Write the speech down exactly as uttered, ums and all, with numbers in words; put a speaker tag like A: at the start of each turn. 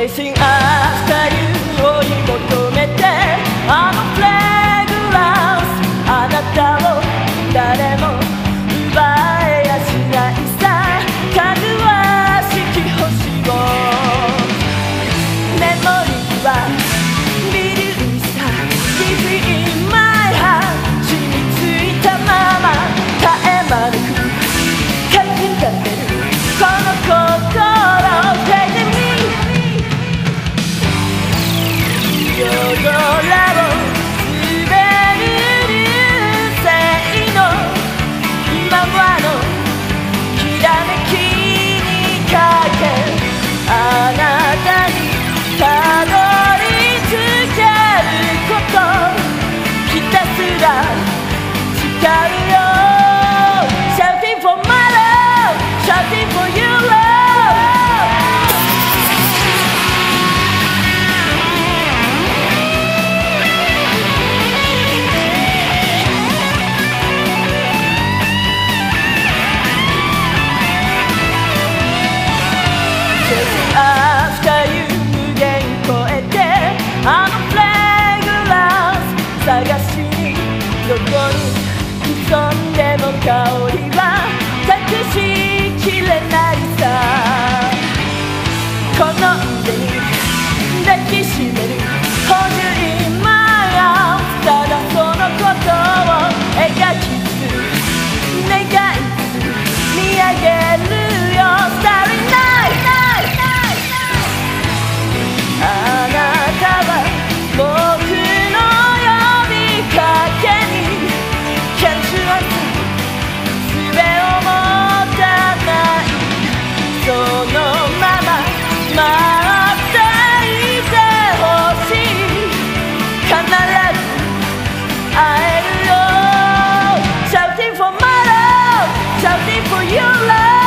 A: Chasin After You 追い求めてあのフレグランスあなたを誰も奪えやしないさかぐわしき星をメモリーはビリーさ Live in my heart 染みついたまま絶え間なく書き立てるこの心Take me 夜空を滑る流星の今はのきらめきにかけあなたにたどり着けることひたすら誓うよ Shouting for my love Shouting for your love After you 無限超えてあのフレグランス探しにどこに潜んでも香りは隠しきれないさこの腕に抱きしめる Hold you in my arms ただそのことを描きつつ願いつつ見上げるよ Starry nightあなたは僕の呼びかけに Can't you answer 術を持たないそのまま待っていてほしい必ず会えるよ Shouting for my love Shouting for your love